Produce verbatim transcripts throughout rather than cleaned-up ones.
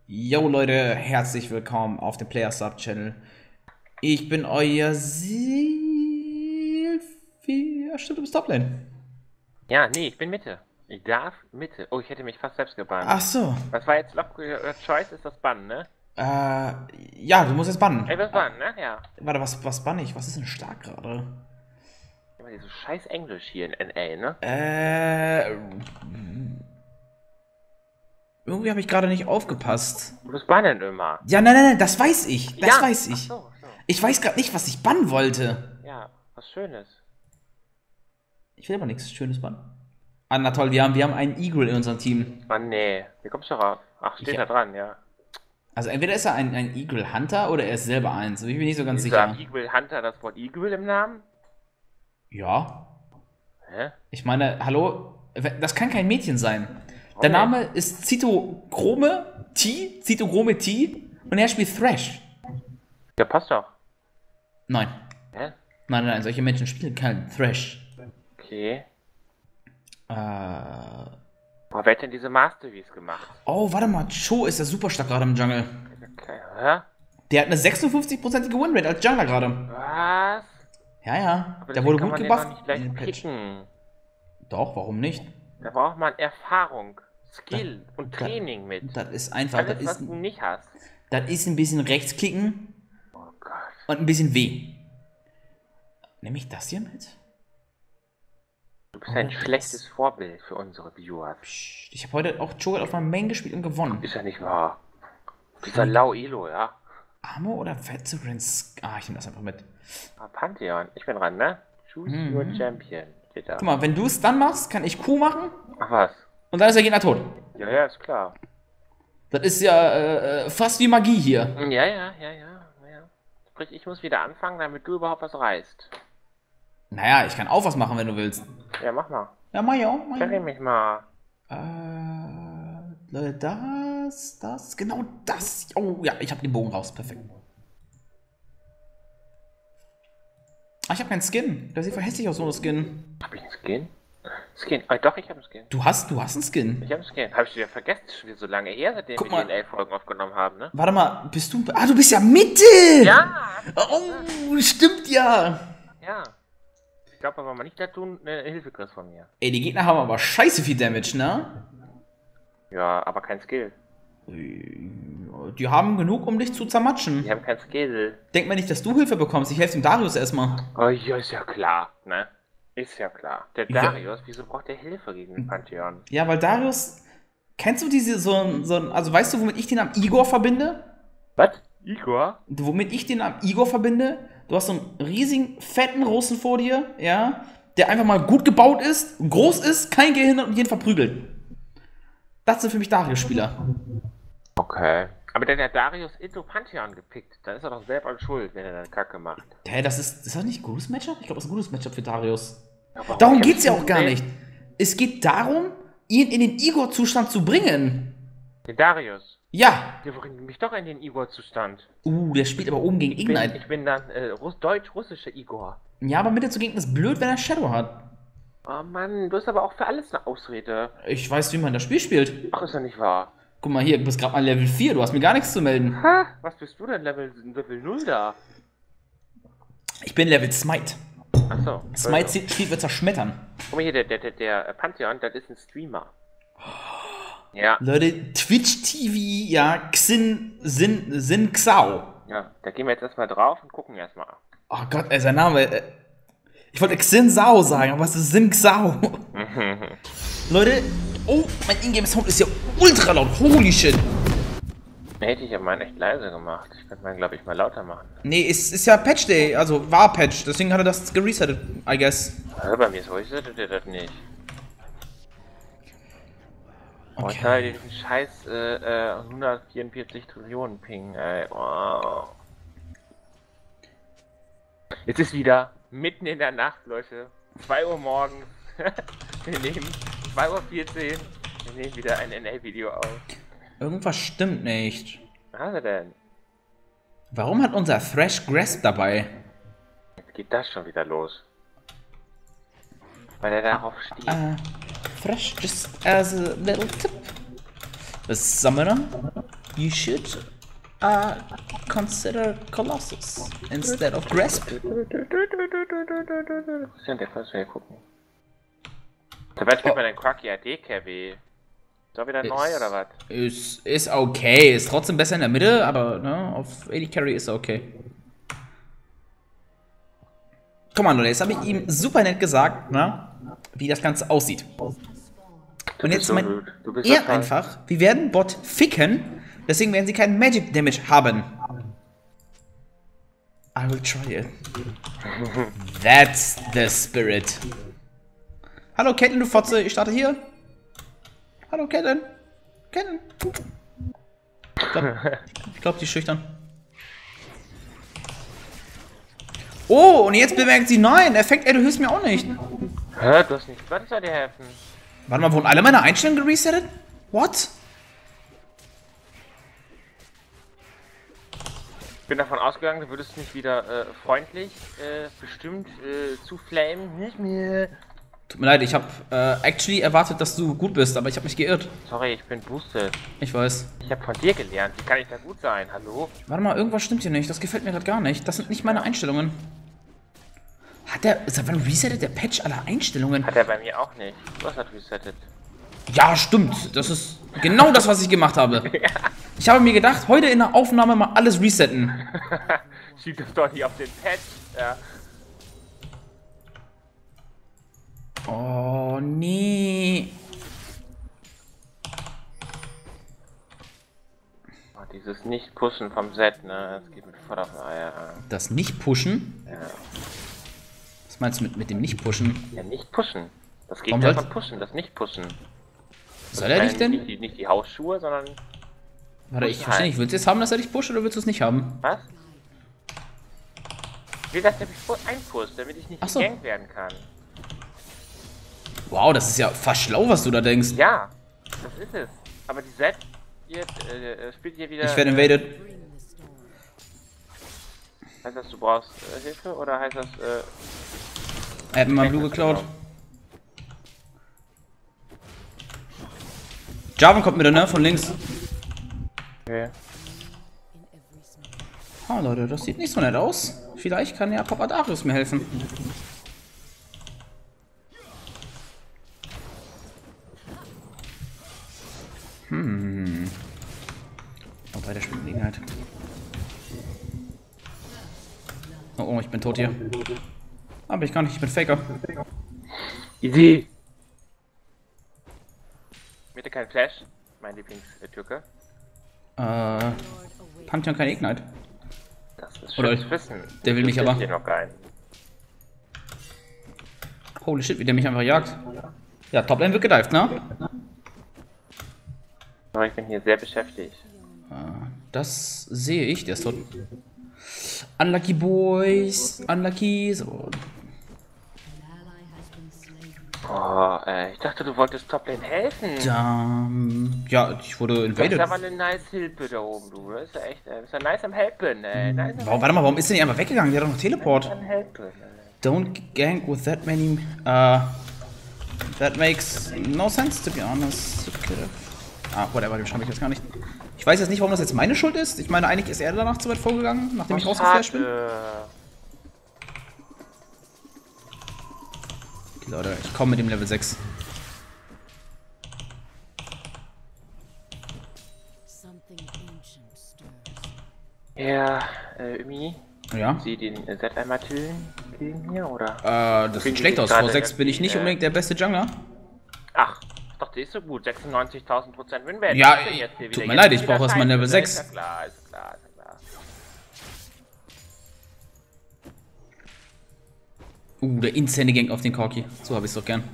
Yo Leute, herzlich willkommen auf dem Player Sub Channel. Ich bin euer Silvi. Ja, stimmt, du bist Toplane. Ja, nee, ich bin Mitte. Ich darf Mitte. Oh, ich hätte mich fast selbst gebannt. Ach so. Was war jetzt Lock äh, Choice? Ist das Bann, ne? Äh, ja, du musst jetzt bannen. Ey, das Bann, ne? Ja. Warte, was, was bann ich? Was ist denn stark gerade? Immer dieses scheiß Englisch hier in N A, ne? Äh. Irgendwie habe ich gerade nicht aufgepasst. Du bist bannen immer. Ja, nein, nein, nein, das weiß ich. Das ja. weiß ich. Ach so, so. Ich weiß gerade nicht, was ich bannen wollte. Ja, was Schönes. Ich will aber nichts Schönes bannen. Ah, na toll, wir haben, wir haben einen Eagle in unserem Team. Mann, nee. Wie kommst du rauf? Ach, steht Ich- da dran, ja. Also entweder ist er ein, ein Eagle Hunter oder er ist selber eins. Ich bin nicht so ganz Ist da sicher. Eagle Hunter das Wort Eagle im Namen? Ja. Hä? Ich meine, hallo, das kann kein Mädchen sein. Der Okay. Name ist Zytochrome T, Zytochrome T und er spielt Thrash. Ja, passt doch. Nein. Hä? Nein, nein, solche Menschen spielen keinen Thrash. Okay. Äh. Boah, wer hat denn diese Masteries gemacht? Oh, warte mal, Cho ist ja super stark gerade im Jungle. Okay, hä? Der hat eine sechsundfünfzig-prozentige Winrate als Jungler gerade. Was? Ja, ja. Aber Der deswegen wurde kann gut man den gebufft. doch nicht gleich in dem Patch. picken. Doch, warum nicht? Da braucht man Erfahrung, Skill und da- Training mit. Das ist einfach, das Alles, was ist, du nicht hast. das ist ein bisschen rechtsklicken Oh Gott. und ein bisschen weh. Nehme ich das hier mit? Du bist ein Oh, schlechtes Vorbild für unsere Viewers. Psst, ich habe heute auch Cho'Gath auf meinem Main gespielt und gewonnen. Ist ja nicht wahr. Dieser Lau Elo, ja? Armor oder Veterans? Ah, ich nehme das einfach mit. Ah, Pantheon. Ich bin dran, ne? Choose Mhm. your champion. Steht da. Guck mal, wenn du es dann machst, kann ich Q machen Ach was? und dann ist der Gegner tot. Ja, ja, ist klar. Das ist ja äh, äh, fast wie Magie hier. Ja, ja, ja, ja, ja. Sprich, ich muss wieder anfangen, damit du überhaupt was reißt. Naja, ich kann auch was machen, wenn du willst. Ja, mach mal. Ja, mach ich auch. Mach ich Kenn mich mal. auch. Äh, Leute, das, das, genau das. Oh ja, ich habe den Bogen raus. Perfekt. Ah, ich habe keinen Skin. Der sieht voll hässlich aus ohne Skin. Hab ich einen Skin? Skin? Ah, doch, ich hab einen Skin. Du hast, du hast einen Skin. Ich hab einen Skin. Hab ich wieder vergessen, ist schon wieder so lange her, seitdem Guck wir mal. die N A-Folgen aufgenommen haben, ne? Warte mal, bist du. Ah, du bist ja Mitte! Ja! Oh, stimmt ja! Ja. Ich glaube aber mal nicht, dass du eine Hilfe kriegst von mir. Ey, die Gegner haben aber scheiße viel Damage, ne? Ja, aber kein Skill. Die haben genug, um dich zu zermatschen. Die haben kein Skill. Denk mal nicht, dass du Hilfe bekommst. Ich helfe dem Darius erstmal. Oh ja, ist ja klar, ne? Ist ja klar. Der Ja. Darius, wieso braucht der Hilfe gegen den Pantheon? Ja, weil Darius. Kennst du diese so ein. So ein also weißt du, womit ich den am Igor verbinde? Was? Igor? Womit ich den am Igor verbinde? Du hast so einen riesigen, fetten Russen vor dir, ja? Der einfach mal gut gebaut ist, groß ist, kein Gehirn und jeden verprügelt. Das sind für mich Darius-Spieler. Okay. Aber der hat Darius into Pantheon gepickt. Dann ist er doch selber schuld, wenn er dann Kacke macht. Hä, das ist. Ist das nicht ein gutes Matchup? Ich glaube, das ist ein gutes Matchup für Darius. Ja, warum Darum kämpfst geht's ja du auch gar denn? nicht. Es geht darum, ihn in den Igor-Zustand zu bringen. Den Darius. Ja. Der bringt mich doch in den Igor-Zustand. Uh, der spielt aber oben gegen Ich bin, Ignite. ich bin dann äh, Russ deutsch-russischer Igor. Ja, aber Mitte zu gegen ist blöd, wenn er Shadow hat. Oh Mann, du hast aber auch für alles eine Ausrede. Ich weiß, wie man das Spiel spielt. Ach, ist ja nicht wahr. Guck mal hier, du bist gerade mal Level vier, du hast mir gar nichts zu melden. Ha, was bist du denn, Level, Level null da? Ich bin Level Smite. Achso. Smite spielt wir zerschmettern. Guck mal hier, der, der, der, der Pantheon, das ist ein Streamer. Ja, Leute, Twitch T V, ja, Xin, Sin, Sin Xao. ja, da gehen wir jetzt erstmal drauf und gucken erstmal. Oh Gott, ey, sein Name. Äh, ich wollte Xin Sao sagen, aber es ist Sin Xao. Leute, oh, mein Ingame-Sound ist ja ultra laut. Holy shit. Hätte ich ja meinen echt leise gemacht. Ich könnte meinen, glaube ich, mal lauter machen. Nee, es ist ja Patch Day, also war Patch, deswegen hat er das geresettet, I guess. Ja, bei mir ist heute der das nicht. Oh, Okay. ich habe diesen scheiß äh, äh, hundertvierundvierzig Trillionen Ping, ey. Oh. Jetzt ist wieder mitten in der Nacht, Leute. zwei Uhr morgens. Wir nehmen zwei Uhr vierzehn. Wir nehmen wieder ein N A-Video auf. Irgendwas stimmt nicht. Was hat er denn? Warum hat unser Thrash Grasp dabei? Jetzt geht das schon wieder los. Weil er darauf steht. Uh, Thrash, just as a little tip. The Summoner you should uh, consider Colossus instead of Grasp. Das ist ja der Fall, wir gucken. Dabei spielt man den Quacky A D K B. Ist doch wieder neu Ist- oder was? Ist, ist okay, ist trotzdem besser in der Mitte, aber ne, auf A D Carry ist er okay. Guck mal, Leute, jetzt habe ich ihm super nett gesagt, ne, wie das Ganze aussieht. Und jetzt so meint gut. Du bist so er toll. einfach, wir werden Bot ficken, deswegen werden sie keinen Magic Damage haben. I will try it. That's the spirit. Hallo Caitlin, du Fotze, ich starte hier. Hallo Caitlin. Caitlin. Ich glaub, ich glaub, die ist schüchtern. Oh, und jetzt bemerkt sie, nein, Effekt, ey, du hilfst mir auch nicht. Hä, du hast nicht. Was soll dir helfen? Warte mal, wurden alle meine Einstellungen geresettet? What? Ich bin davon ausgegangen, du würdest mich wieder äh, freundlich, äh, bestimmt äh, zu flamen. Nicht mehr. Tut mir leid, ich habe äh, actually erwartet, dass du gut bist, aber ich habe mich geirrt. Sorry, ich bin boosted. Ich weiß. Ich habe von dir gelernt. Wie kann ich da gut sein? Hallo? Warte mal, irgendwas stimmt hier nicht. Das gefällt mir gerade gar nicht. Das sind nicht meine Einstellungen. Hat der, seit wann resettet der Patch alle Einstellungen? Hat er bei mir auch nicht. Du hast das resettet. Ja, stimmt. Das ist genau das, was ich gemacht habe. Ich habe mir gedacht, heute in der Aufnahme mal alles resetten. Schieb das doch nicht auf den Patch. Ja. Oh, nee. Oh, dieses Nicht-Pushen vom Set, ne? Das geht mit voll auf die Eier. Das Nicht-Pushen? Ja. Was meinst du mit, mit dem Nicht-Pushen? Ja, nicht pushen. Das Warum Gegenteil soll's- von pushen, das nicht pushen. Soll er dich Nicht denn? die, nicht die Hausschuhe, sondern. Warte, ich pushen verstehe nicht. halt. Willst du jetzt haben, dass er dich pusht oder willst du es nicht haben? Was? Ich will, dass der mich voll einpusht, damit ich nicht Ach so. gegankt werden kann. Wow, das ist ja fast schlau, was du da denkst. Ja, das ist es. Aber die Set jetzt, äh, spielt hier wieder. Ich werde invaded. Heißt das, du brauchst äh, Hilfe oder heißt das, äh. Er hat mir mal Blue geklaut. Jarvan kommt wieder, ne? Von links. Okay. Ah, Leute, das sieht nicht so nett aus. Vielleicht kann ja Papa Darius mir helfen. Hm. Oh, bei der Spielgelegenheit. Oh, oh, ich bin tot hier. Aber ich kann nicht, ich bin Faker. Easy! Bitte kein Flash, mein Lieblings-Türke. Äh, Pantheon kein Ignite. Das ist Oder schön zu wissen. der will Das mich wisst aber. ihr noch gar nicht. Holy shit, wie der mich einfach jagt. Ja, Toplane wird gedived, ne? Aber ich bin hier sehr beschäftigt. Das sehe ich, der ist tot. Unlucky Boys, unlucky, so. Oh, äh, ich dachte, du wolltest Toplane helfen. Ähm, ja, ich wurde Das ist invaded. aber eine nice Hilfe da oben, du. Das ist ja echt, äh, das ist ja nice am Helpen, ey. Nice am Warum, warte mal, warum ist der nicht einfach weggegangen? Der hat doch noch Teleport. am Helpen, ey. Don't gank with that many, uh, that makes no sense, to be honest. Ah, whatever, den schreibe ich jetzt gar nicht. Ich weiß jetzt nicht, warum das jetzt meine Schuld ist. Ich meine, eigentlich ist er danach zu weit vorgegangen, nachdem ich rausgeflasht bin. Schade. Okay, Leute, ich komme mit dem Level sechs. Ja, äh, Umi, Ja. sie den äh, Set einmal tillen gegen hier, oder? Äh, das Kriegen sieht schlecht die aus. gerade Vor sechs bin ich nicht irgendwie, äh, unbedingt der beste Jungler. Ach, doch, die ist so gut. sechsundneunzigtausend Prozent Winrate. Ja, Was ist denn jetzt hier tut wieder? mir Jetzt leid, ist ich wieder brauche erstmal Scheiße, Level ne? sechs. Ist ja klar, ist ja klar, ist ja klar. Uh, der insane Gang auf den Corki. So habe ich es doch gern.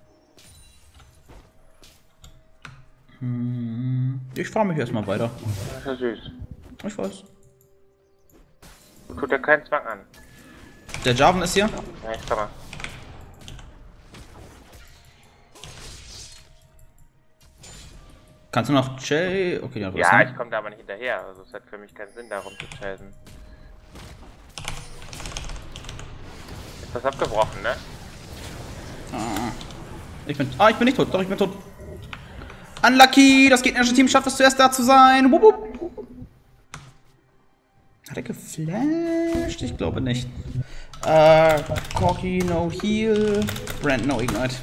Hm, ich fahre mich erstmal weiter. Das ist ja süß. Ich weiß. Tut ja keinen Zwang an. Der Jarvan ist hier. Ja, ich komme. Kannst du noch Jay? Okay, ja, du Ja, hast ich komme da aber nicht hinterher. Also es hat für mich keinen Sinn, darum zu chasen. Ist das abgebrochen, ne? Ich bin. Ah, ich bin nicht tot. Doch, ich bin tot. Unlucky, das gegnerische Team schafft es zuerst da zu sein. Wupp, wupp. Hat er geflasht? Ich glaube nicht. Äh, Corki, no heal. Brand, no ignite.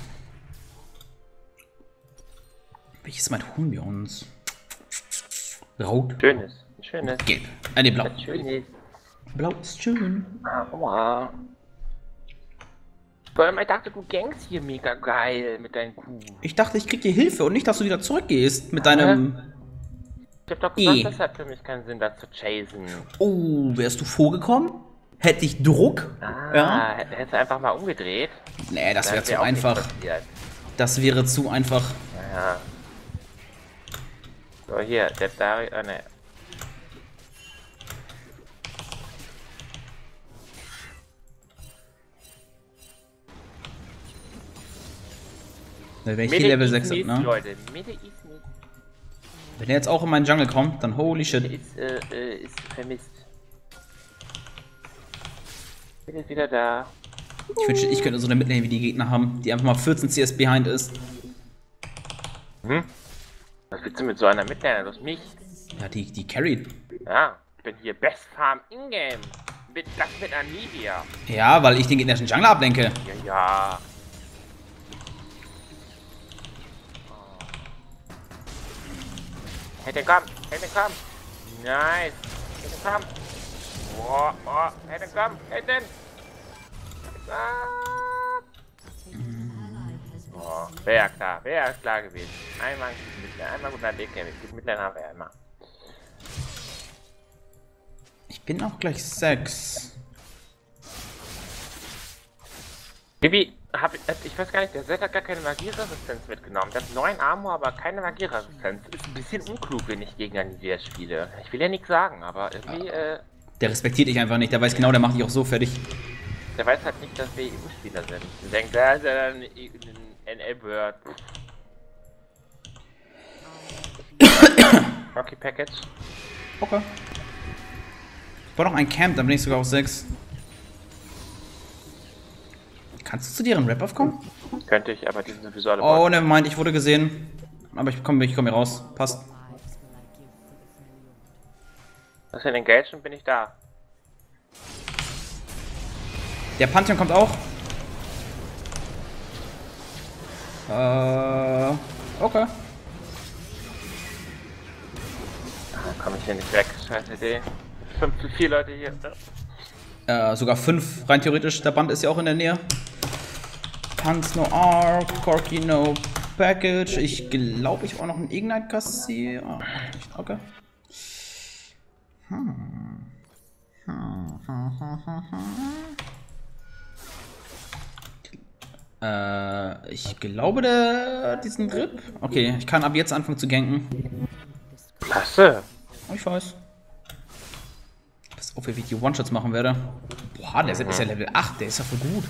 Welches Mal holen wir uns? Rot. Schönes. Schönes. Gelb. Äh, nee, blau. Schönes. Blau ist schön. Aua. Vor allem, ich dachte, du gängst hier mega geil mit deinen Kuh. Ich dachte, ich krieg dir Hilfe und nicht, dass du wieder zurückgehst mit deinem... Ich hab doch gesagt, E. das hat für mich keinen Sinn, da zu chasen. Oh, wärst du vorgekommen? Hätte ich Druck? Ah, Ja. hättest du einfach mal umgedreht. Nee, das Dann wäre zu wär auch einfach. nichts passiert. Das wäre zu einfach. Naja. So, hier, der Dari... Ah, ne. Wenn ich Mitte hier Level ist sechs nicht, hab, ne? Leute, Mitte ist nicht. Wenn er jetzt auch in meinen Jungle kommt, dann holy shit. Ist, äh, äh, ist vermisst. Bin jetzt wieder da. Ich wünschte, ich könnte so eine Midlane wie die Gegner haben, die einfach mal vierzehn C S behind ist. Hm? Was willst du mit so einer Midliner? Du hast mich. Ja, die, die carried. Ja, ich bin hier Best Farm in-game. Mit, das mit Anivia. Ja, weil ich den gegnerischen Jungler ablenke. Ja, ja. Hey, den komm! Hey, den komm! Nice! Hey, den komm! Boah, boah! Hey, den komm! Hey, den! Ah. Boah, wäre klar, wäre klar gewesen. Einmal gut mit einmal gut nach D K, gut mit haben wir einmal. Ich bin auch gleich sechs. Bibi, hab, ich weiß gar nicht, der Zed hat gar keine Magieresistenz mitgenommen. Der hat neun Armor, aber keine Magieresistenz. Ist ein bisschen unklug, wenn ich gegen Anivia spiele. Ich will ja nichts sagen, aber irgendwie, äh... Der respektiert dich einfach nicht, der weiß genau, der macht dich auch so fertig. Der weiß halt nicht, dass wir E U-Spieler sind. Der denkt, da ist ja ein N L-Bird. Rocky Package. Okay. Ich brauche noch ein Camp, dann bin ich sogar auf sechs. Kannst du zu deren Rap aufkommen? Könnte ich, aber die sind sowieso alle Oh, ne, meint, ich wurde gesehen. Aber ich komme ich komm hier raus. Passt. Was ist denn engaged und bin ich da? Der Pantheon kommt auch. Äh, okay. Da komme ich hier nicht weg. Scheiße Idee. Fünf zu vier Leute hier. Äh, sogar fünf, rein theoretisch. Der Band ist ja auch in der Nähe. Pants no Arc, Corki no Package. Ich glaube, ich auch noch einen Ignite kassiere. Oh, okay. Hm. Hm, hm, hm, hm, hm. Äh, ich glaube, der diesen Grip. Okay, ich kann ab jetzt anfangen zu ganken. Klasse. Oh, ich weiß. Pass auf, wie ich die One-Shots machen werde. Boah, der Set ist ja Level acht, der ist ja voll gut.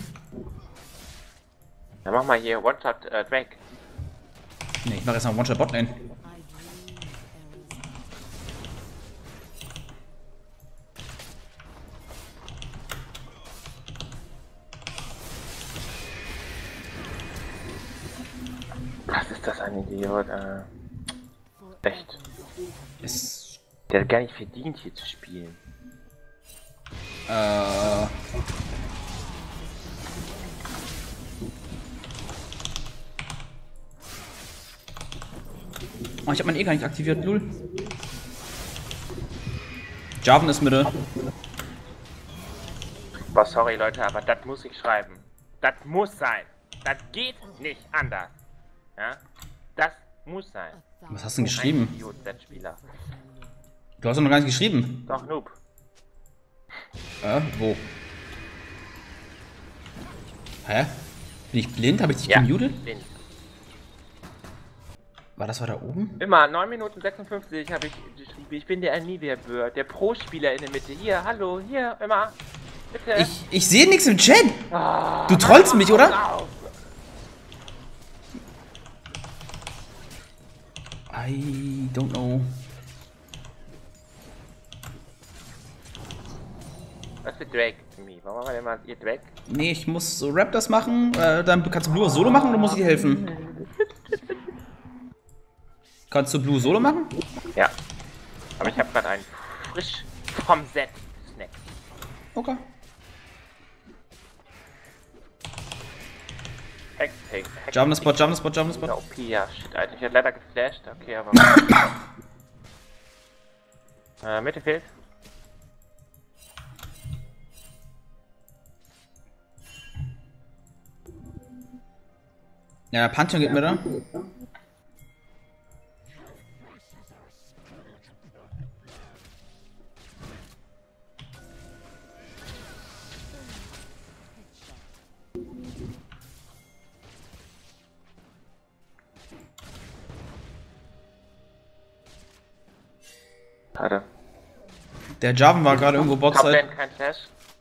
Dann mach mal hier One-Shot äh, Drake. Ne, ich mache jetzt noch One-Shot Botlane. Was ist das ein Idiot? Äh, echt. Ist. Der hat gar nicht verdient, hier zu spielen. Äh. Oh, ich hab mein E gar nicht aktiviert, lul. Jarvan ist Mitte. Boah, sorry Leute, aber das muss ich schreiben. Das muss sein. Das geht nicht anders. Ja? Das muss sein. Was hast du denn geschrieben? Ein Idiot, der Spieler. Du hast doch noch gar nicht geschrieben. Doch, Noob. Äh, wo? Hä? Bin ich blind? Habe ich dich Ja, gemutet? bin. War das war da oben? Immer, neun Minuten sechsundfünfzig habe ich geschrieben. Ich bin der Anivia-Bird, der Pro-Spieler in der Mitte. Hier, hallo, hier, immer. Bitte. Ich, ich sehe nichts im Chat. Ah, Du trollst mich, oder? auf. I don't know. Was für Drake? Warum machen wir denn mal ihr Drake? Nee, ich muss so Raptors machen. Äh, dann kannst du Blue Solo machen oder muss ich dir helfen? Kannst du Blue Solo machen? Ja. Aber ich habe gerade einen frisch vom Set Snack. Okay. Hex, Hex, Hex. Jump the Spot, Jump the Spot, Jump the Spot. O P, ja, shit, Alter. Ich hätte leider geflasht. Okay, aber... äh, Mitte fehlt. Ja, Pantheon geht mir da. Schade. Der Jarvan war gerade irgendwo Botside. Top-Lane, kein Flash.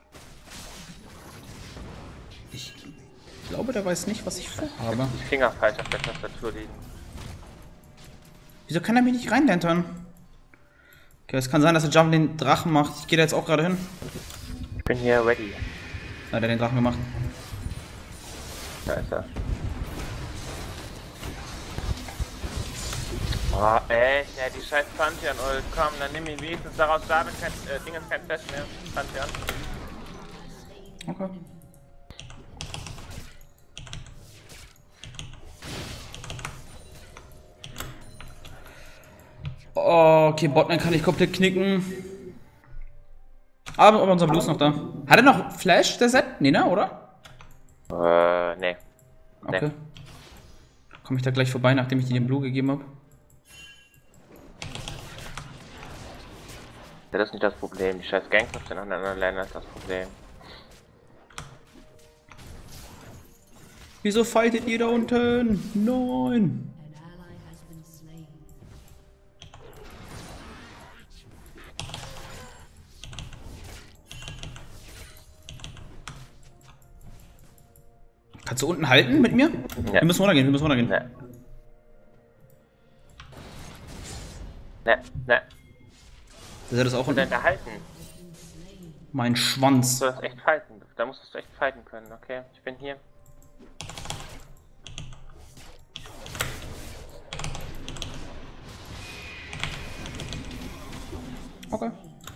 Ich glaube, der weiß nicht, was ich vorhabe. Die Finger falsch auf der Tastatur liegen. Wieso kann er mich nicht reinlantern? Okay, es kann sein, dass der Jarvan den Drachen macht. Ich gehe da jetzt auch gerade hin. Ich bin hier ready. Hat er den Drachen gemacht? Da ist er. Oh, echt, ja, die scheiß Pantheon, Ult, komm, dann nimm ihn wenigstens daraus, David kein, äh, Ding ist kein Flash mehr, Pantheon. Okay. Oh, okay, Botman kann ich komplett knicken. Aber, aber unser Blue ist noch da. Hat er noch Flash, der Set? Nee, ne, oder? Äh, nee. Okay. Nee. Komme ich da gleich vorbei, nachdem ich dir den Blue gegeben habe? Das ist nicht das Problem, die scheiß Gangs auf den anderen Ländern ist das Problem. Wieso fightet ihr da unten? Nein! Kannst du unten halten mit mir? Ja. Wir müssen runtergehen, wir müssen runtergehen. Ne. Ne, ne. Ist er das auch Und dann unten? da halten. Mein Schwanz. Du musst echt fighten. Da musstest du echt fighten können, okay? Ich bin hier. Okay.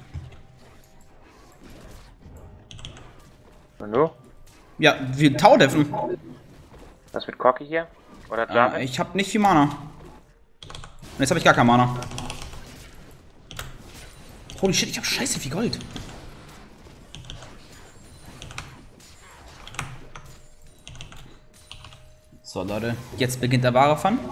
Und du? Ja, wir Tower-Deffen. Was mit Corki hier? Oder Äh, Jarvan? ich habe nicht viel Mana. Und jetzt habe ich gar kein Mana. Holy shit, ich habe scheiße viel Gold. So, Leute, jetzt beginnt der wahre Fun.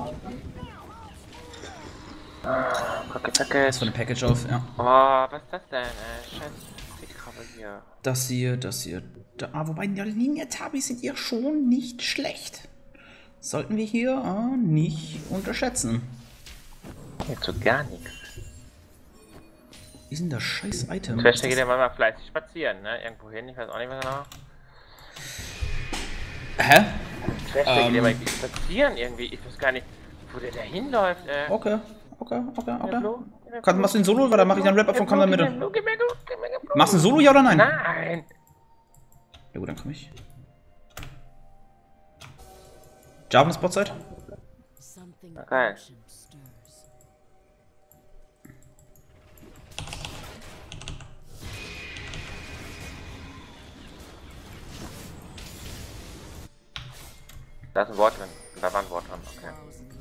Corki Das Package. von dem Package auf, ja. Oh, was ist das denn? Äh, scheiß Fickkrabbe hier. Das hier, das hier. Da, ah, wobei, die Linie-Tabis sind ja schon nicht schlecht. Sollten wir hier äh, nicht unterschätzen. Jetzt so gar nichts. Wie ist denn das scheiß Item? Trash geht ja mal fleißig spazieren, ne? Irgendwo hin, ich weiß auch nicht, was genau. Hä? Trash Ähm. geht ja mal spazieren irgendwie. Ich weiß gar nicht, wo der da hinläuft, äh. Okay, okay, okay, okay. Blue? Kannst, machst du den Solo oder mach ich einen Rap-Up von Kampf in der Mitte? Blue, gib mir Blue, gib mir Blue. Machst du einen Solo, ja oder nein? Nein! Ja gut, dann komm ich. Jarvan Spotside? Okay. Da ist ein Wort drin. Da war ein Wort drin, okay.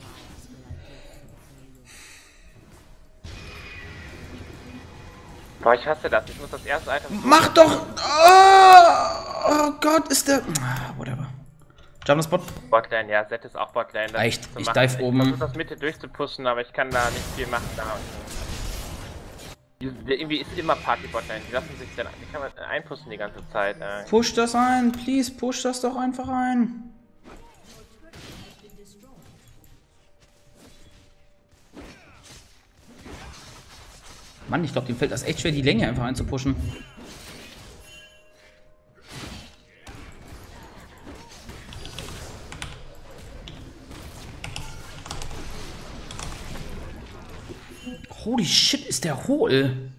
Boah, ich hasse das. Ich muss das erste Item... Mach doch! Oh, oh Gott, ist der... Ah, whatever. Jarvan Spot? Botlane, ja, Z ist auch Botlane. das Echt? zu Ich machen. dive oben. Ich versuche das Mitte durchzupushen, aber ich kann da nicht viel machen da unten. Irgendwie ist immer Party Botlane. Die lassen sich dann... Die kann man einpusten die ganze Zeit. Äh. Push das ein, please, push das doch einfach ein. Mann, ich glaube, dem fällt das echt schwer, die Länge einfach einzupushen. Holy shit, ist der hohl.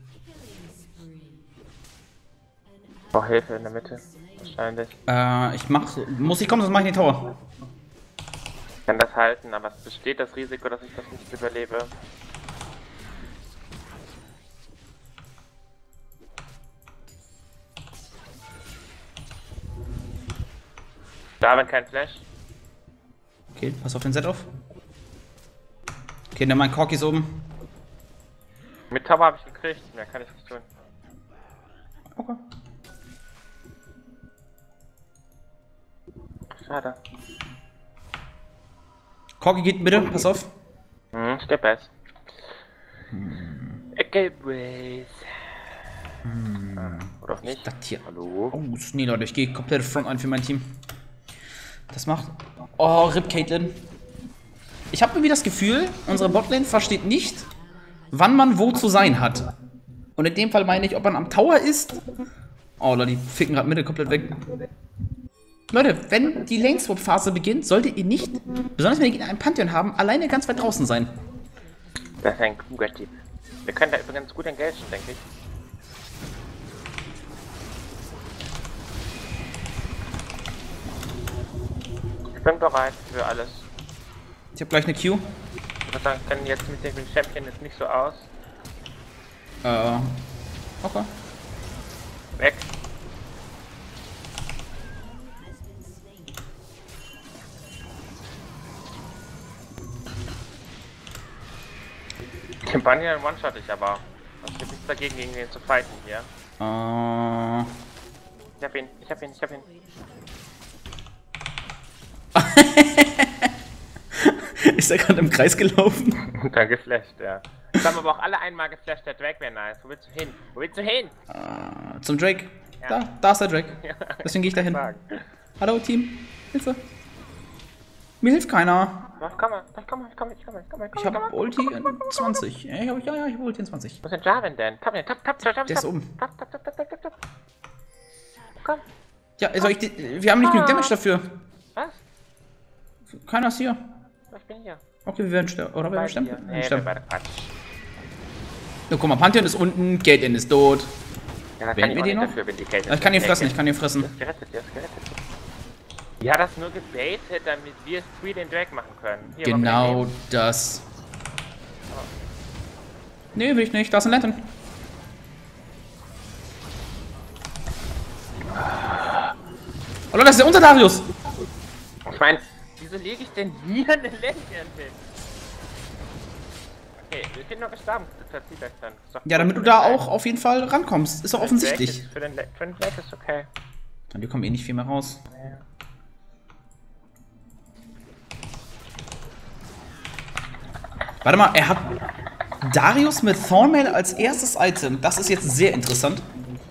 Brauch Hilfe in der Mitte. Wahrscheinlich. Äh, ich mach... Muss ich kommen, sonst mach ich den Tower. kann das halten, aber es besteht das Risiko, dass ich das nicht überlebe. Da haben kein Flash. Okay, pass auf den Set auf. Okay, nimm mein Corki ist oben. Mit Tower habe ich gekriegt, mehr kann ich nicht tun. Okay. Schade. Corki geht bitte, pass auf. Hm, Step S. Hm. Okay, Brace. Hm. Oder auch nicht? Das hier. Hallo? Oh, nee, Leute, ich gehe komplett Front ein für mein Team. Das macht... Oh, R I P Caitlyn. Ich habe irgendwie das Gefühl, unsere Botlane versteht nicht, wann man wo zu sein hat. Und in dem Fall meine ich, ob man am Tower ist. Oh, Leute, die ficken gerade Mitte komplett weg. Leute, wenn die Lane-Swap-Phase beginnt, solltet ihr nicht, besonders wenn ihr einen Pantheon haben, alleine ganz weit draußen sein. Das ist ein guter Tipp. Wir können da übrigens gut engagen, denke ich. Ich bin bereit für alles. Ich habe gleich eine Q. Ich würde sagen, können jetzt mit dem Champion jetzt nicht so aus. Äh. Okay. Weg. Den Banyan one-shot ich aber. Es gibt nichts dagegen, gegen den zu fighten hier. Äh. Ich hab ihn, ich hab ihn, ich hab ihn. Ist er gerade im Kreis gelaufen? Und dann geflasht, ja. Jetzt haben aber auch alle einmal geflasht, der Drake wäre nice. Wo willst du hin? Wo willst du hin? Äh, zum Drake. Ja. Da, da ist der Drake. Ja. Deswegen gehe ich da hin. Sagen. Hallo Team, Hilfe. Mir hilft keiner. Was, komm mal, ich komm mal, ich komm mal, ich komm mal, ich komm mal. Ich habe Ulti in zwanzig. Ja, ich hab, ja, ja, ich habe Ulti in zwanzig. Wo ist denn Jarvan denn? Top, top, top, top, top, Der ist oben. top, top, top, top, top, top, top. Komm. Ja, soll ich die, wir haben nicht genug Damage dafür. Was? Keiner ist hier. Ich bin hier. Okay, wir werden sterben. Oder wir werden sterben? hier. Wir Nee, werden wir sterben. beide Quatsch. Ja, guck mal, Pantheon ist unten, Caitlyn ist tot. Ja, da Werden kann ich wir auch den nicht noch? dafür, wenn die Kate Ja, ich kann ihn ist. fressen, ich kann ihn Der fressen. ist gerettet, der ist gerettet. Ja, das nur gebaitet, damit wir Free den Drake machen können. Hier, Genau das. Nee, will ich nicht. Da ist ein Lantern. Oh Leute, das ist der unser Darius. Ich meine, wieso lege ich denn hier eine Lantern hin? Okay, wir sind noch gestorben. Das verzieht euch dann. Ist doch Ja, gut damit du für da den auch auf jeden Fall rankommst. Ist doch Drake. Für den Drake offensichtlich. ist- Für den, für den Drake ist okay. Und die kommen eh nicht viel mehr raus. Ja. Warte mal, er hat Darius mit Thornmail als erstes Item. Das ist jetzt sehr interessant.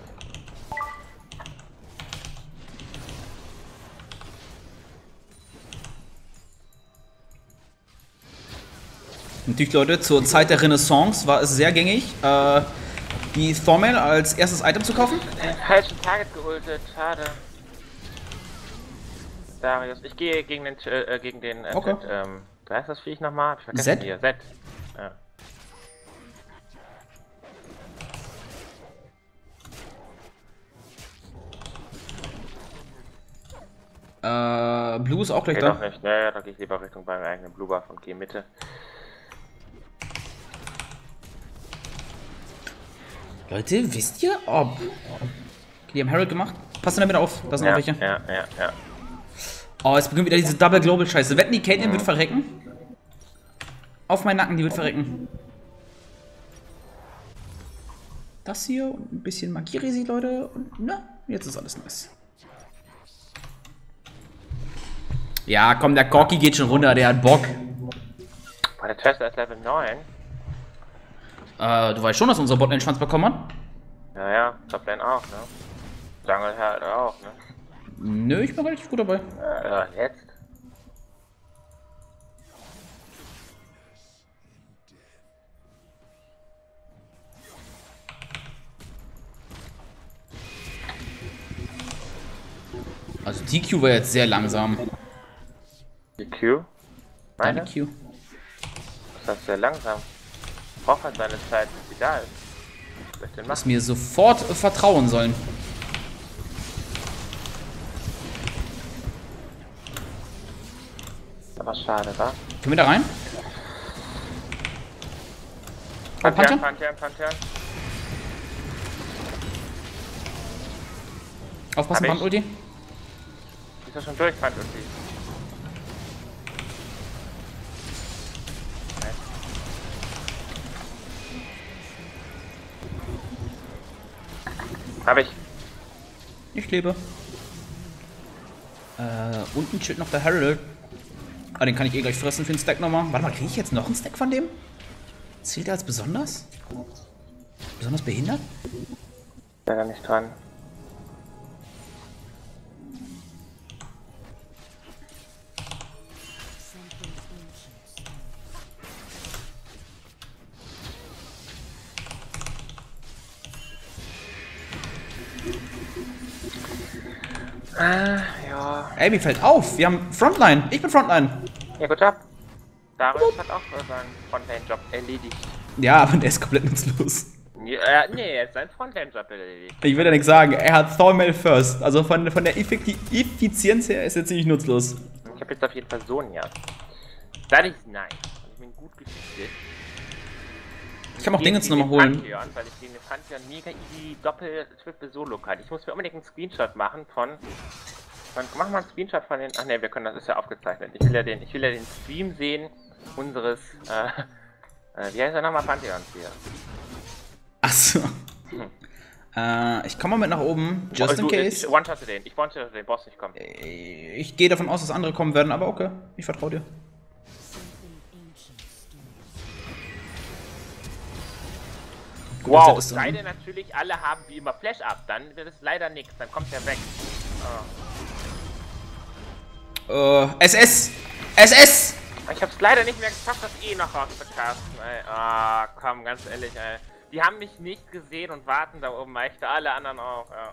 Natürlich, Leute, zur Zeit der Renaissance war es sehr gängig, äh, die Thornmail als erstes Item zu kaufen. Den falschen Target geultet, schade. Darius, ich gehe gegen den, äh, gegen den, äh, Okay. Jet, ähm, wer heißt das Viech nochmal? Hab ich vergessen Zed? hier, Zed. Ja. Äh, Blue ist auch gleich Geht da. doch nicht, ja, ja, da gehe ich lieber Richtung beim eigenen Blue Buff und gehe Mitte. Leute, wisst ihr, ob... Okay, die haben Herald gemacht. Passt in der Mitte auf, da sind Ja, noch welche. ja, ja, ja. Oh, jetzt beginnt wieder diese Double Global Scheiße. Wetten, die Caitlyn wird verrecken? Auf meinen Nacken, die wird verrecken. Das hier und ein bisschen Magieresi, Leute. Und na, jetzt ist alles nice. Ja, komm, der Corki geht schon runter, der hat Bock. Boah, der Tester ist Level neun. Äh, du weißt schon, dass unser Botlane Schwanz bekommen hat? Ja, ja, Toplane auch, ne? Jungle halt auch, ne? Nö, ich bin relativ gut dabei. Ja, jetzt. Also die Q war jetzt sehr langsam. Die Q? Deine Meine? Q. Das ist sehr langsam. Braucht halt seine Zeit, bis sie da ist. Was soll ich denn Dass machen? mir sofort äh, vertrauen sollen. Aber schade, wa? Können wir da rein? Pantheon, Pantheon, Pantheon. Aufpassen, Brandulti. Ist ja schon durch, Brandulti. Hab ich. Ich lebe. Äh, unten chillt noch der Herald. Ah, den kann ich eh gleich fressen für den Stack nochmal. Warte mal, kriege ich jetzt noch einen Stack von dem? Zählt er als besonders? Besonders behindert? Leider nicht dran. Ah, ja. Ey, mir fällt auf, wir haben Frontline. Ich bin Frontline. Ja, gut ab. Darius hat auch seinen Frontline-Job erledigt. Ja, aber der ist komplett nutzlos. Ja, nee, er hat seinen Frontline-Job erledigt. Ich will ja nichts sagen, er hat Thormail first. Also von, von der Effekti Effizienz her ist er ziemlich nutzlos. Ich habe jetzt auf jeden Fall Sonja. Das ist nice. Ich bin gut geschichtet. Ich kann auch Dingens nochmal holen. Pantheon, weil ich gegen den Pantheon mega easy doppel-triple Solo kann. Ich muss mir unbedingt einen Screenshot machen von. von mach mal einen Screenshot von den. Ach ne, wir können das ist ja aufgezeichnet. Ich will ja den, ich will ja den Stream sehen unseres. Äh, äh, wie heißt er nochmal? Pantheons hier. Achso. Hm. Äh, ich komme mal mit nach oben, just oh, in du, case. Ich one-shotte den, ich one-shotte den Boss nicht kommen. Ich gehe davon aus, dass andere kommen werden, aber okay. Ich vertraue dir. Gut, wow, sei denn natürlich, alle haben wie immer Flash ab, dann wird es leider nichts, dann kommt er weg. Oh. Uh, S S! S S! Ich hab's leider nicht mehr geschafft, das eh noch rauszucasten, ey. Ah, komm, ganz ehrlich, ey. Die haben mich nicht gesehen und warten da oben, echt alle anderen auch, ja.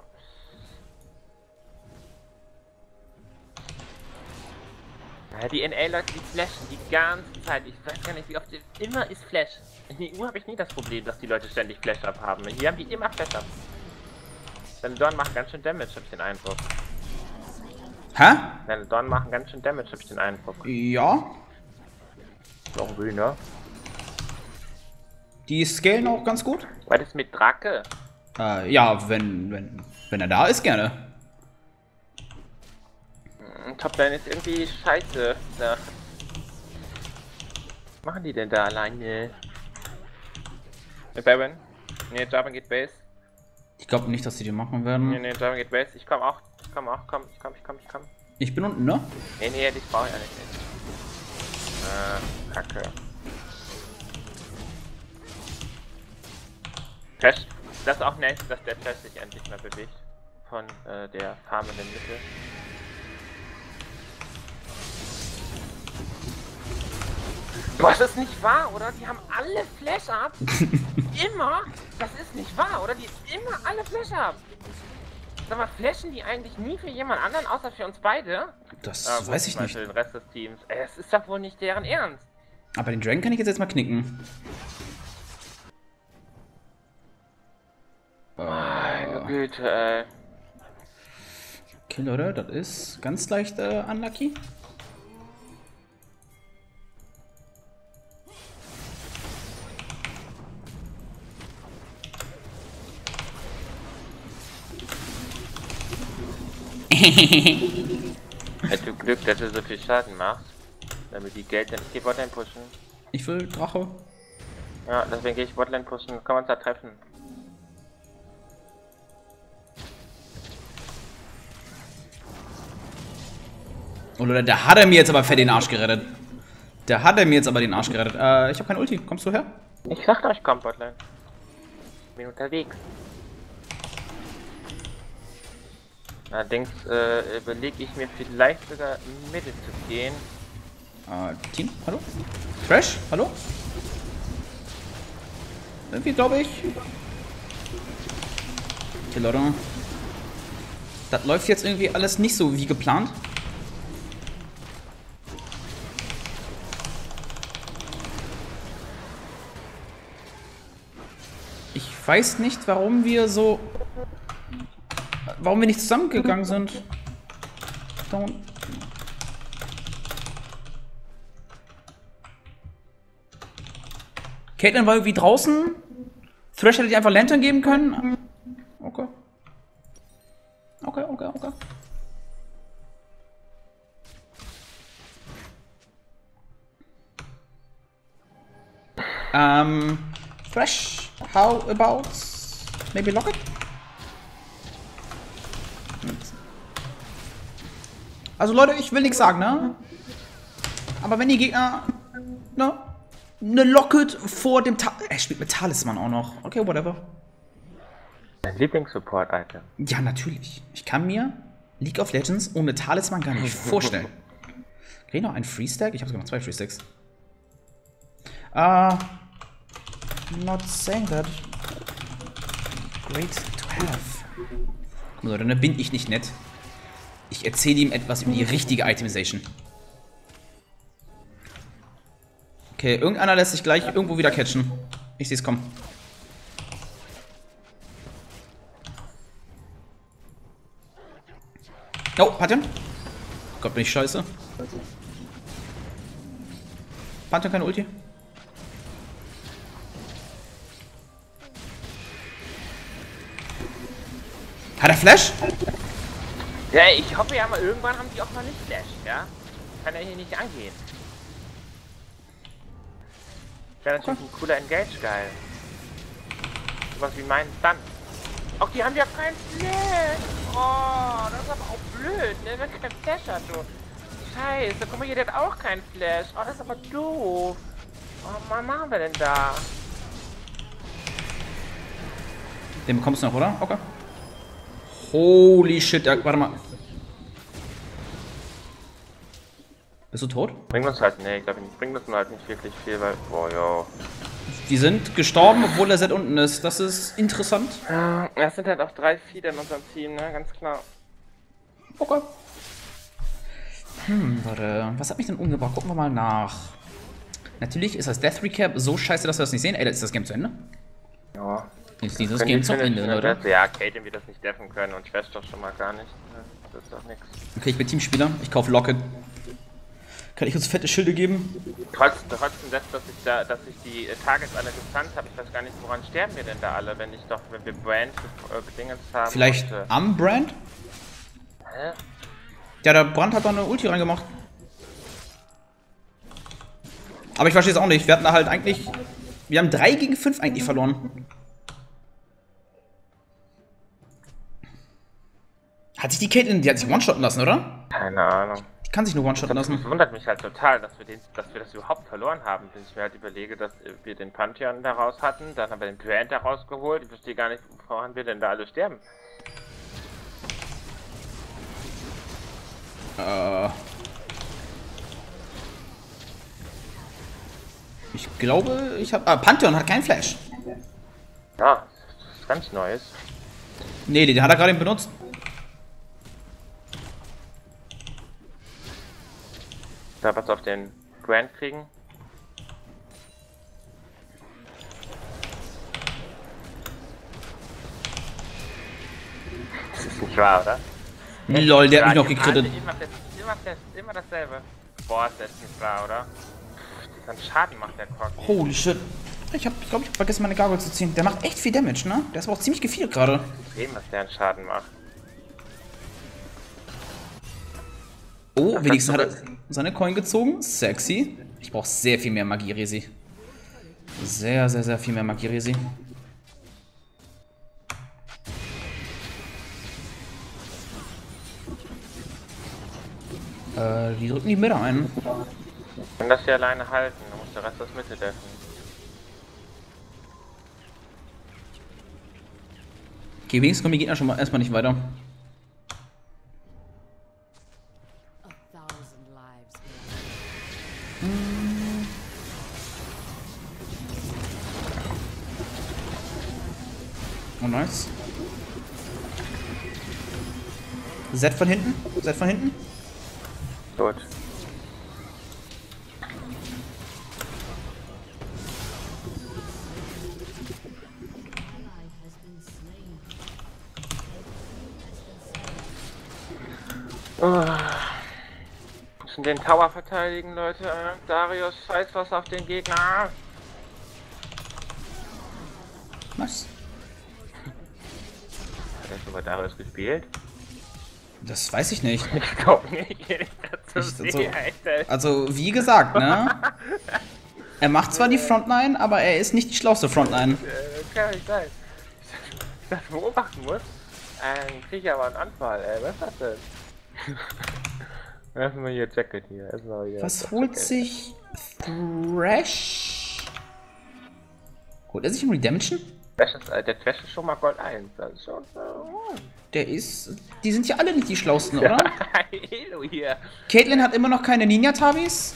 Ja, die N A-Leute, die flashen die ganze Zeit. Ich weiß gar nicht, wie oft. Immer ist Flash. In der E U habe ich nie das Problem, dass die Leute ständig Flash up haben. Hier haben die immer Flash up. Deine Dorn machen ganz schön Damage, habe ich den Eindruck. Hä? Deine Dorn machen ganz schön Damage, habe ich den Eindruck. Ja. Irgendwie, ne? Die scalen auch ganz gut. Was ist mit Drake? Äh, ja, wenn, wenn, wenn er da ist, gerne. Toplane ist irgendwie scheiße. Ja. Was machen die denn da alleine? Mit Baron? Ne, Jarvan geht Base. Ich glaube nicht, dass sie die machen werden. Ne, ne, Jarvan geht Base. Ich komm auch. Ich komm auch. Komm, ich komm, ich komm, ich komm. Ich bin unten, ne? Ne, ne, dich brauche ich eigentlich nicht. Äh, Kacke. Flash. Das ist auch nice, dass der Flash sich endlich mal bewegt. Von äh, der farmenden Mitte. Boah, das ist nicht wahr, oder? Die haben alle Flash ab. Immer. Das ist nicht wahr, oder? Die immer alle Flash ab. Sag mal, flashen die eigentlich nie für jemand anderen, außer für uns beide? Das äh, weiß ich nicht. Für den Rest des Teams. Ey, es ist doch wohl nicht deren Ernst. Aber den Dragon kann ich jetzt erstmal knicken. Meine Güte, ey. Okay, Leute, das ist ganz leicht äh, unlucky. Hätte Glück, dass du so viel Schaden machst. Damit die Geld dann. Ich geh Botline pushen. Ich will Drache. Ja, deswegen gehe ich Botline pushen. Können wir uns da treffen. Oh Leute, der hat er mir jetzt aber fett den Arsch gerettet. Der hat er mir jetzt aber den Arsch gerettet. Äh, ich habe kein Ulti. Kommst du her? Ich sag euch, komm Botline. Bin unterwegs. Allerdings äh, überlege ich mir vielleicht sogar Mitte zu gehen. Äh, Team, hallo? Fresh, hallo? Irgendwie glaube ich. Okay, Leute. Das läuft jetzt irgendwie alles nicht so wie geplant. Ich weiß nicht, warum wir so... Warum wir nicht zusammengegangen sind. Caitlyn war irgendwie draußen. Thresh hätte dir einfach Lantern geben können. Okay. Okay, okay, okay. Ähm, Thresh, how about maybe Locket? Also Leute, ich will nichts sagen, ne? Aber wenn die Gegner, ne? Eine Locket vor dem Ta Er spielt mit Talisman auch noch. Okay, whatever. Dein Lieblingssupport-Item. Ja, natürlich. Ich kann mir League of Legends ohne Talisman gar nicht vorstellen. Krieg ich noch einen Freestack? Ich habe sogar noch zwei Freestacks. Uh, not saying that. Great to have. Guck mal, dann bin ich nicht nett. Ich erzähle ihm etwas über die richtige Itemization. Okay, irgendeiner lässt sich gleich irgendwo wieder catchen. Ich sehe es kommen. Oh, Pantheon. Gott, bin ich scheiße. Pantheon keine Ulti. Hat er Flash? Ja, ich hoffe ja mal, irgendwann haben die auch mal nicht Flash, ja? Kann ja hier nicht angehen. Wäre natürlich ein cooler Engage, geil. Sowas wie meinen Stun. Auch die haben ja keinen Flash! Oh, das ist aber auch blöd, ne? Wenn kein Flash hat, du. Scheiße, guck mal hier, der hat auch keinen Flash. Oh, das ist aber doof. Oh, was machen wir denn da? Den bekommst du noch, oder? Okay. Holy shit, ja, warte mal. Bist du tot? Bringt uns halt, ne, ich glaube nicht. Bringt uns halt nicht wirklich viel, weil, boah, jo. Die sind gestorben, obwohl der Set unten ist. Das ist interessant. Ja, es sind halt auch drei Feeder in unserem Team, ne, ganz klar. Okay. Hm, warte. Was hat mich denn umgebracht? Gucken wir mal nach. Natürlich ist das Death Recap so scheiße, dass wir das nicht sehen. Ey, ist das Game zu Ende? Ja. Ist dieses Game zu Ende, oder? Ja, Caitlyn wird das nicht deffen können und Thresh doch schon mal gar nicht. Das ist doch nix. Okay, ich bin Teamspieler. Ich kaufe Locket. Kann ich uns fette Schilde geben? Trotzdem, trotzdem dass, dass ich da, dass ich die äh, Targets alle gestunt habe, ich weiß gar nicht, woran sterben wir denn da alle, wenn ich doch, wenn wir Brand äh, gedingens haben. Vielleicht und, äh, am Brand? Hä? Ja, der Brand hat doch eine Ulti reingemacht. Aber ich verstehe es auch nicht. Wir hatten da halt eigentlich. Wir haben drei gegen fünf eigentlich verloren. Hat sich die Caitlyn, die hat sich one-shotten lassen, oder? Keine Ahnung. Die kann sich nur one-shotten Das lassen. wundert mich halt total, dass wir, den, dass wir das überhaupt verloren haben. Wenn ich mir halt überlege, dass wir den Pantheon daraus hatten, dann haben wir den Brand daraus geholt. Ich verstehe gar nicht, woran wir denn da alle sterben. Äh. Ich glaube, ich habe. Ah, Pantheon hat keinen Flash. Ja, das ist ganz Neues. Nee, den hat er gerade eben benutzt. Da was auf den Grand kriegen. Das ist nicht wahr, oder? Lol, der hat mich noch Ja, gekrittet. Immer, das, immer, das, immer dasselbe. Boah, ist das nicht wahr, oder? Diesen Schaden macht der Cock. Holy shit. Ich hab, ich glaube, ich hab vergessen, meine Gargoyle zu ziehen. Der macht echt viel Damage, ne? Der ist aber auch ziemlich gefiedert gerade. Sehen, was der an Schaden macht. Oh, wenigstens hat er seine Coin gezogen. Sexy. Ich brauche sehr viel mehr Magie, Resi. Sehr, sehr, sehr viel mehr Magie, Resi. Äh, die drücken die Mitte ein. Wenn das hier alleine halten, dann muss der Rest das Mitte deffen. Okay, wenigstens kommen die Gegner schon mal erstmal nicht weiter. Oh, nice. Zed von hinten. Zed von hinten. Gut. Oh. Müssen den Tower verteidigen, Leute. Darius scheiß was auf den Gegner. schon mal Darius gespielt? Das weiß ich nicht. Ich glaube nicht. Ich Ich, so, also, also, wie gesagt, ne? Er macht zwar die Frontline, aber er ist nicht die schlauste Frontline. Äh, kann ich sein. Ich das beobachten muss, ähm, krieg ich aber einen Anfall, ey. Was ist das denn? Erstmal hier Jacket hier. Erstmal hier Was holt Jacket. sich Thresh? Holt er sich einen Redemption? Thresh ist, äh, der Thresh ist schon mal Gold eins. Das ist schon so. Oh. Der ist. Die sind ja alle nicht die schlausten, oder? Elo hier. Caitlyn hat immer noch keine Ninja-Tabis.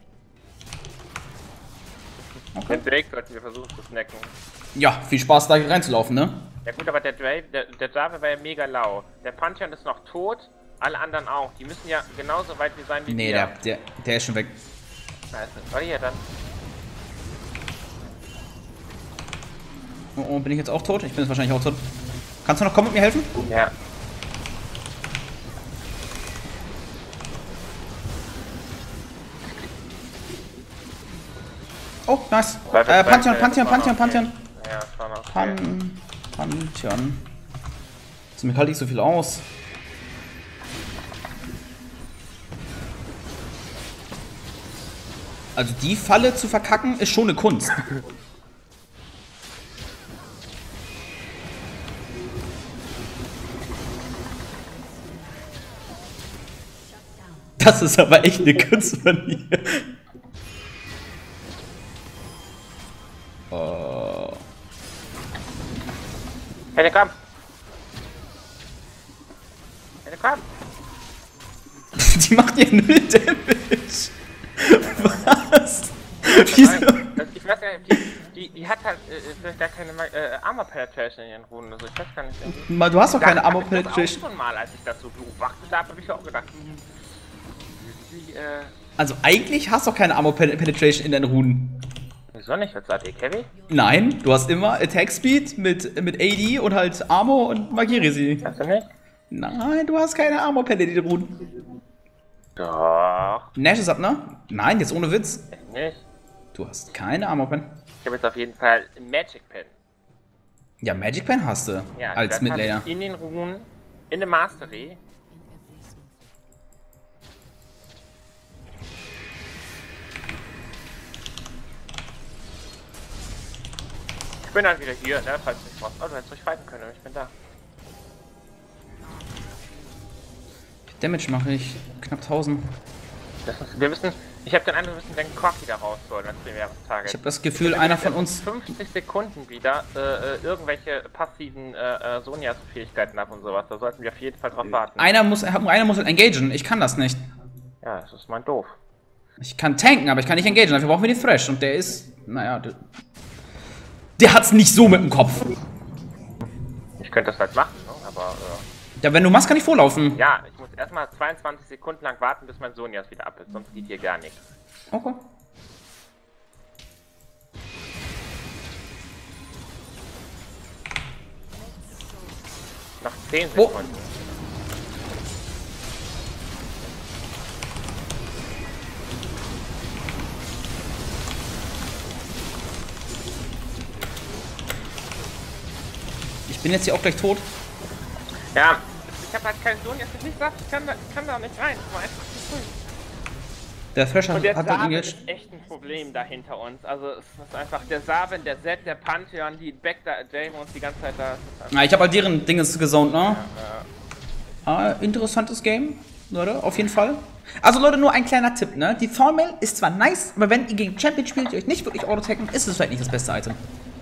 Okay. Den Drake sollten wir versuchen zu snacken. Ja, viel Spaß da reinzulaufen, ne? Ja gut, aber der Drake, der, der Java war ja mega lau. Der Pantheon ist noch tot, alle anderen auch. Die müssen ja genauso weit wie sein wie Nee, wir. der, der, der ist schon weg. Scheiße. Warte hier dann. Oh, oh, bin ich jetzt auch tot? Ich bin jetzt wahrscheinlich auch tot. Kannst du noch kommen und mir helfen? Ja. Oh, nice. Bleib Äh, jetzt Pantheon, bei- Pantheon, bei- Pantheon, okay. Pantheon. Ja, schon okay. Pan, Pantheon. Das mir halt nicht so viel aus. Also die Falle zu verkacken ist schon eine Kunst. Das ist aber echt eine Kunst von hier. Oh. Hey, komm! Hey, komm! Die macht ja null Damage. Was? Wieso? Das, ich weiß gar nicht, die, die, die hat halt äh, vielleicht gar keine äh, Armor Penetration in ihren Runen. Also ich weiß gar nicht. irgendwie- Mal, du hast doch keine Da- Armor hab ich das Penetration. auch schon mal, als ich das so beobachtet habe, habe ich auch gedacht, hm, die, äh, Also eigentlich hast du doch keine Armor Pen- Penetration in deinen Runen. wieso nicht? Was sagt ihr, Kevin? Nein, du hast immer Attack Speed mit, mit A D und halt Armor und Magieresi. Hast du nicht? Nein, du hast keine Armor Pen in den Runen. Doch. Nash ist ab, ne? Nein, jetzt ohne Witz. Echt nicht? Du hast keine Armor Pen. Ich habe jetzt auf jeden Fall Magic Pen. Ja, Magic Pen hast du. Ja, als das hab Midlaner. ich in den Runen, in der Mastery. Ich bin halt wieder hier, ne, falls du nicht brauchst. Oh, du hättest ruhig fighten können, ich bin da. Damage mache ich. Knapp tausend. Das ist, wir müssen, ich habe den Eindruck, wir müssen den Kork wieder rausholen als primäres Target. Ich habe das Gefühl, einer von uns. fünfzig Sekunden wieder äh, äh, irgendwelche passiven äh, äh, Sonias-Fähigkeiten ab und sowas. Da sollten wir auf jeden Fall drauf warten. Einer muss, einer muss halt engagen. Ich kann das nicht. Ja, das ist mein doof. Ich kann tanken, aber ich kann nicht engagen. Dafür brauchen wir den Thresh. Und der ist. Naja, der, der hat's nicht so mit dem Kopf. Ich könnte das halt machen, ne? aber äh, Ja, wenn du machst, kann ich vorlaufen. ja, ich muss erstmal zweiundzwanzig Sekunden lang warten, bis mein Sonias wieder ab ist, sonst geht hier gar nichts. Okay. Noch zehn Wo? Sekunden. Ich bin jetzt hier auch gleich tot. Ja, ich habe halt keinen Sonias, ich nicht sagt, ich kann da, ich kann da nicht rein, ich war einfach zu früh. Der Thresh hat, Und der hat halt Saben engaged. ist echt ein Problem da hinter uns. Also es ist einfach der Saben, der Zed, der Pantheon, die Vector, Jamons die ganze Zeit da. Na, ich habe halt deren Dinges gezont, ne? Ah, interessantes Game, Leute, auf jeden Fall. Also Leute, nur ein kleiner Tipp, ne? Die Thornmail ist zwar nice, aber wenn ihr gegen Champion spielt, die euch nicht wirklich auto-tacken, ist es vielleicht nicht das beste Item.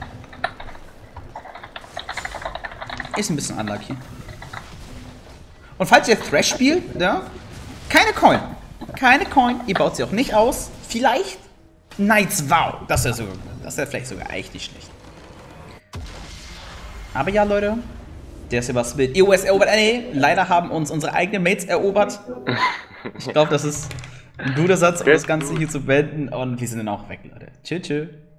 Ist ein bisschen unlucky. Und falls ihr Thresh spielt, ja, keine Coin. Keine Coin, ihr baut sie auch nicht aus. Vielleicht Knights Vow. Das wäre sogar, das wäre vielleicht sogar echt nicht schlecht. Aber ja, Leute, der ist ja was mit E O S erobert. Äh, nee, leider haben uns unsere eigenen Mates erobert. Ich glaube, das ist ein guter Satz, um das Ganze hier zu beenden. Und wir sind dann auch weg, Leute. Tschüss, tschüss.